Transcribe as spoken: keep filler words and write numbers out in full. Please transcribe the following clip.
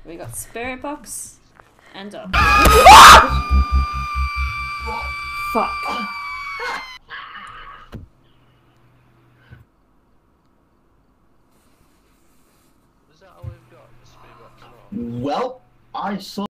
We got spirit box and up. Fuck. Is that all we've got? The spirit box and all? Well, I saw.